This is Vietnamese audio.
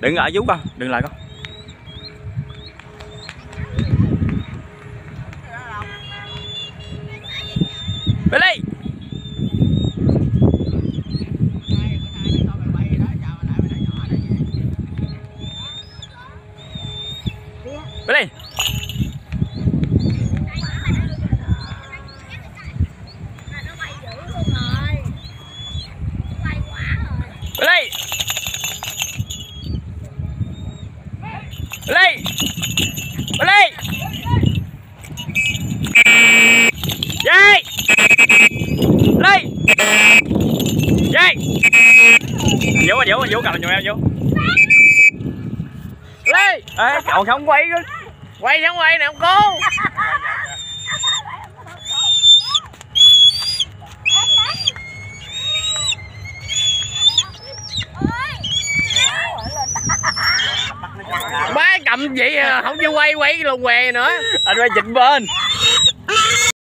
Đừng ở vú con, đừng lại con. Billy. Billy. Billy. Billy. Billy. Dây. Billy. Dây. Vô cầm giùm em vô. Billy. Ê, cậu không quay nữa. Quay không quay nè ông cô. Má cầm vậy không cho quay lùn què nữa. Anh quay chỉnh bên.